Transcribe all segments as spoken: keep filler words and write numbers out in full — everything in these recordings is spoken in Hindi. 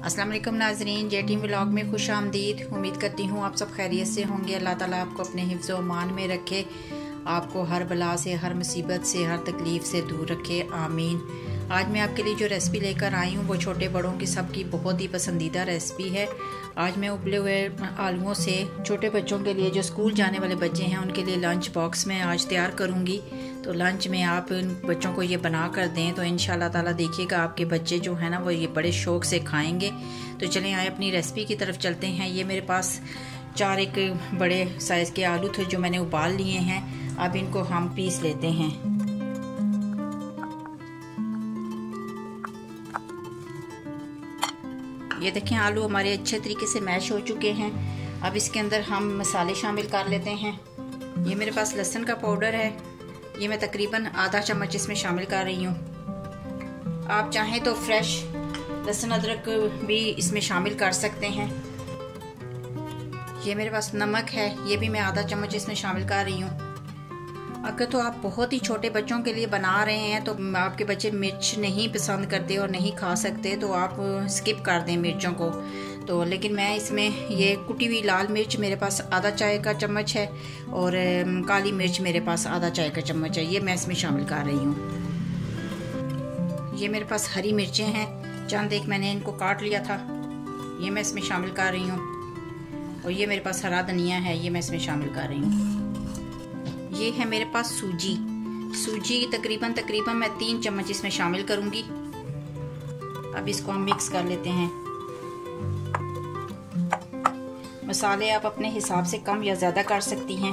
अस्सलाम वालेकुम नाजरीन, जे टीम व्लॉग में खुश आमदीद। उम्मीद करती हूँ आप सब खैरियत से होंगे। अल्लाह ताला आपको अपने हिफ्ज़ व मान में रखे, आपको हर बला से, हर मुसीबत से, हर तकलीफ़ से दूर रखे, आमीन। आज मैं आपके लिए जो रेसिपी लेकर आई हूँ वो छोटे बड़ों की सबकी बहुत ही पसंदीदा रेसिपी है। आज मैं उबले हुए आलूओं से छोटे बच्चों के लिए, जो स्कूल जाने वाले बच्चे हैं, उनके लिए लंच बॉक्स में आज तैयार करूँगी। तो लंच में आप इन बच्चों को ये बना कर दें तो इंशाल्लाह ताला देखिएगा आपके बच्चे जो है ना वो ये बड़े शौक़ से खाएंगे। तो चलें आए अपनी रेसिपी की तरफ चलते हैं। ये मेरे पास चार एक बड़े साइज़ के आलू थे जो मैंने उबाल लिए हैं। अब इनको हम पीस लेते हैं। ये देखें आलू हमारे अच्छे तरीके से मैश हो चुके हैं। अब इसके अंदर हम मसाले शामिल कर लेते हैं। ये मेरे पास लहसुन का पाउडर है, ये मैं तकरीबन आधा चम्मच इसमें शामिल कर रही हूँ। आप चाहें तो फ्रेश लहसुन अदरक भी इसमें शामिल कर सकते हैं। ये मेरे पास नमक है, ये भी मैं आधा चम्मच इसमें शामिल कर रही हूँ। अगर तो आप बहुत ही छोटे बच्चों के लिए बना रहे हैं तो आपके बच्चे मिर्च नहीं पसंद करते और नहीं खा सकते तो आप स्किप कर दें मिर्चों को। तो लेकिन मैं इसमें ये कुटी हुई लाल मिर्च मेरे पास आधा चाय का चम्मच है और काली मिर्च मेरे पास आधा चाय का चम्मच है, ये मैं इसमें शामिल कर रही हूँ। ये मेरे पास हरी मिर्चें हैं, चंद एक मैंने इनको काट लिया था, ये मैं इसमें शामिल कर रही हूँ। और ये मेरे पास हरा धनिया है, ये मैं इसमें शामिल कर रही हूँ। ये है मेरे पास सूजी, सूजी तकरीबन तकरीबन मैं तीन चम्मच इसमें शामिल करूँगी। अब इसको हम मिक्स कर लेते हैं। मसाले आप अपने हिसाब से कम या ज़्यादा कर सकती हैं।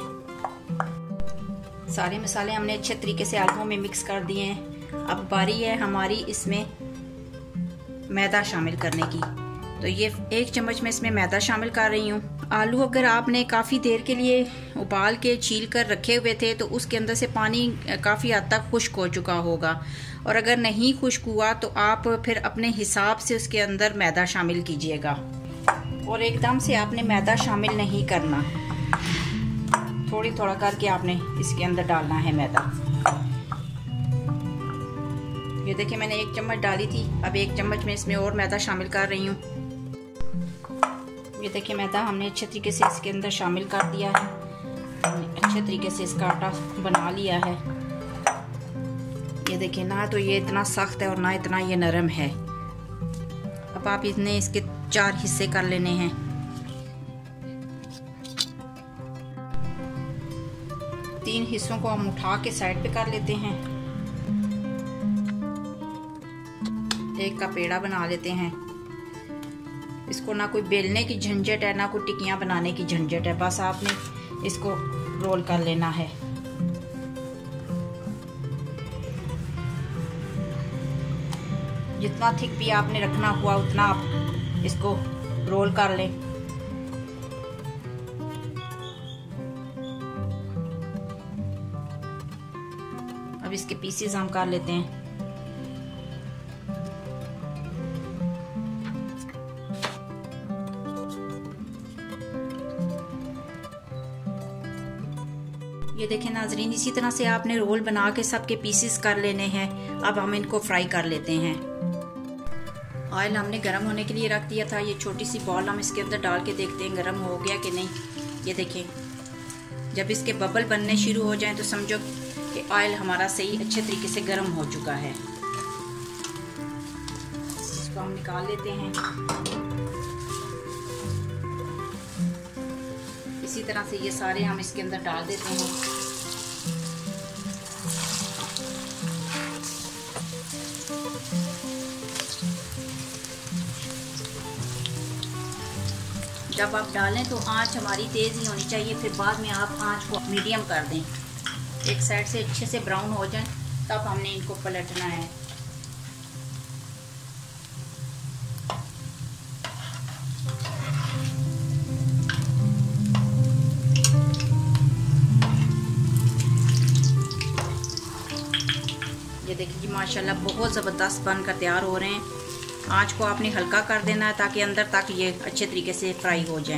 सारे मसाले हमने अच्छे तरीके से आलूओं में मिक्स कर दिए हैं। अब बारी है हमारी इसमें मैदा शामिल करने की। तो ये एक चम्मच में इसमें मैदा शामिल कर रही हूँ। आलू अगर आपने काफ़ी देर के लिए उबाल के छील कर रखे हुए थे तो उसके अंदर से पानी काफ़ी हद तक खुश्क हो चुका होगा, और अगर नहीं खुश्क हुआ तो आप फिर अपने हिसाब से उसके अंदर मैदा शामिल कीजिएगा। और एकदम से आपने मैदा शामिल नहीं करना, थोड़ी थोड़ा करके आपने इसके अंदर डालना है मैदा। ये देखिए मैंने एक चम्मच डाली थी, अब एक चम्मच में इसमें और मैदा शामिल कर रही हूँ। ये देखिए मैदा हमने अच्छे तरीके से इसके अंदर शामिल कर दिया है, अच्छे तरीके से इसका आटा बना लिया है। ये देखिए ना तो ये इतना सख्त है और ना इतना ये नरम है। अब आप इतने इसके चार हिस्से कर लेने हैं। तीन हिस्सों को हम उठा के साइड पे कर लेते हैं। एक का पेड़ा बना लेते हैं। इसको ना कोई बेलने की झंझट है ना कोई टिकियां बनाने की झंझट है, बस आपने इसको रोल कर लेना है। जितना थिक भी आपने रखना हुआ उतना आप इसको रोल कर लें। अब इसके पीसेस हम कर लेते हैं। ये देखें नाजरीन, इसी तरह से आपने रोल बना के सबके पीसेस कर लेने हैं। अब हम इनको फ्राई कर लेते हैं। ऑयल हमने गर्म होने के लिए रख दिया था। ये छोटी सी बॉल हम इसके अंदर डाल के देखते हैं गर्म हो गया कि नहीं। ये देखें जब इसके बबल बनने शुरू हो जाएं तो समझो कि ऑयल हमारा सही अच्छे तरीके से गर्म हो चुका है। इसको हम निकाल लेते हैं। इसी तरह से ये सारे हम इसके अंदर डाल देते हैं। जब आप डालें तो आंच हमारी तेज़ ही होनी चाहिए, फिर बाद में आप आंच को मीडियम कर दें। एक साइड से अच्छे से ब्राउन हो जाए तब हमने इनको पलटना है। ये देखिए जी माशाल्लाह बहुत ज़बरदस्त बनकर तैयार हो रहे हैं। आंच को आपने हल्का कर देना है ताकि अंदर तक ये अच्छे तरीके से फ्राई हो जाएं।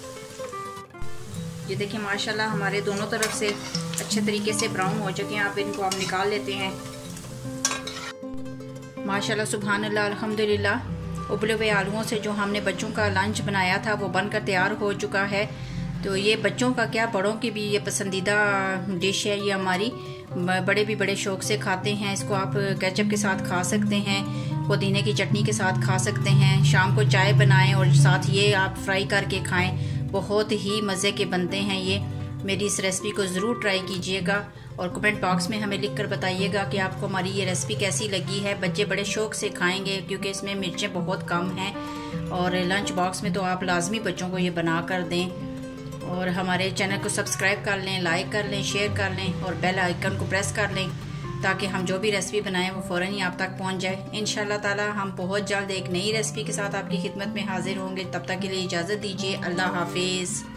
ये देखिए माशाल्लाह हमारे दोनों तरफ से अच्छे तरीके से ब्राउन हो चुके हैं। आप इनको आप निकाल लेते हैं। माशाल्लाह सुभान अल्लाह अल्हम्दुलिल्लाह उबले हुए आलूओं से जो हमने बच्चों का लंच बनाया था वो बनकर तैयार हो चुका है। तो ये बच्चों का क्या, बड़ों की भी ये पसंदीदा डिश है। ये हमारी बड़े भी बड़े शौक से खाते हैं। इसको आप केचप के साथ खा सकते हैं, पुदीने की चटनी के साथ खा सकते हैं, शाम को चाय बनाएं और साथ ये आप फ्राई करके खाएं। बहुत ही मज़े के बनते हैं ये। मेरी इस रेसिपी को ज़रूर ट्राई कीजिएगा और कमेंट बॉक्स में हमें लिखकर बताइएगा कि आपको हमारी ये रेसिपी कैसी लगी है। बच्चे बड़े शौक से खाएंगे क्योंकि इसमें मिर्चें बहुत कम हैं। और लंच बॉक्स में तो आप लाजमी बच्चों को ये बना कर दें। और हमारे चैनल को सब्सक्राइब कर लें, लाइक कर लें, शेयर कर लें और बेल आइकन को प्रेस कर लें ताकि हम जो भी रेसिपी बनाएं वो फ़ौरन ही आप तक पहुंच जाए। इंशाल्लाह ताला हम बहुत जल्द एक नई रेसिपी के साथ आपकी खिदमत में हाजिर होंगे। तब तक के लिए इजाज़त दीजिए। अल्लाह हाफिज़।